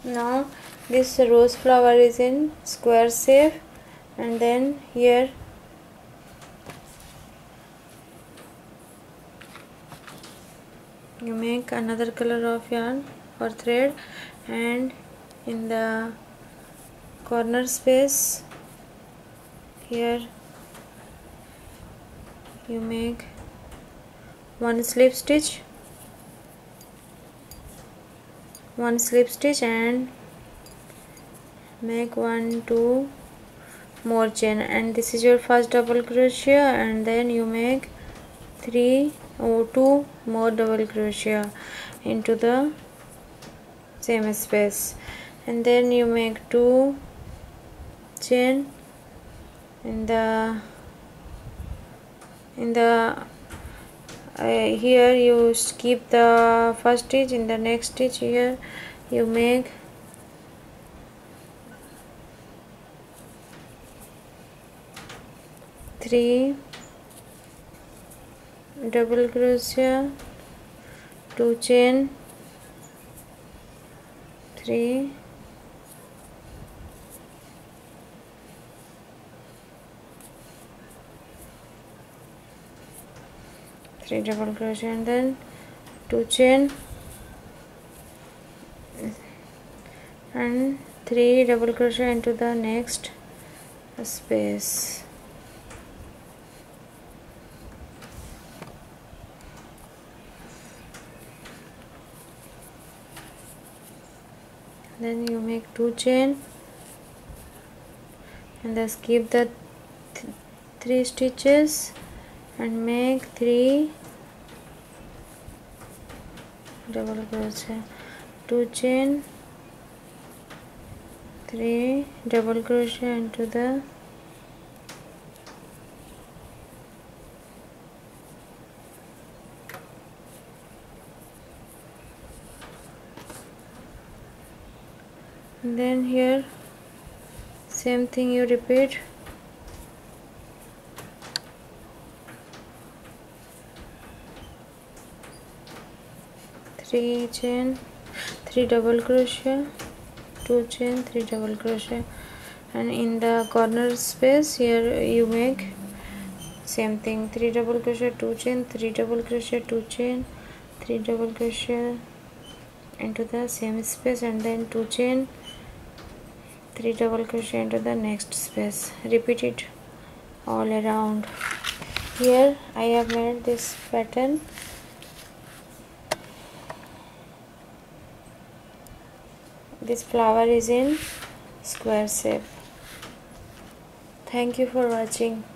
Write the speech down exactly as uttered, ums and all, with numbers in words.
Now this rose flower is in square shape, and then here you make another color of yarn or thread, and in the corner space here you make one slip stitch one slip stitch and make one two more chain, and this is your first double crochet, and then you make three or two more double crochet into the same space, and then you make two chain in the in the uh, here you skip the first stitch. In the next stitch here you make three double crochet, two chain, three three double crochet, and then two chain and three double crochet into the next space. Then you make two chain and then skip the th three stitches and make three double crochet, two chain, three double crochet into the and then here same thing you repeat. Three chain, three double crochet, two chain, three double crochet, and in the corner space here you make same thing, three double crochet, two chain, three double crochet, two chain, three double crochet into the same space, and then two chain, three double crochet into the next space. Repeat it all around. Here I have made this pattern. This flower is in square shape. Thank you for watching.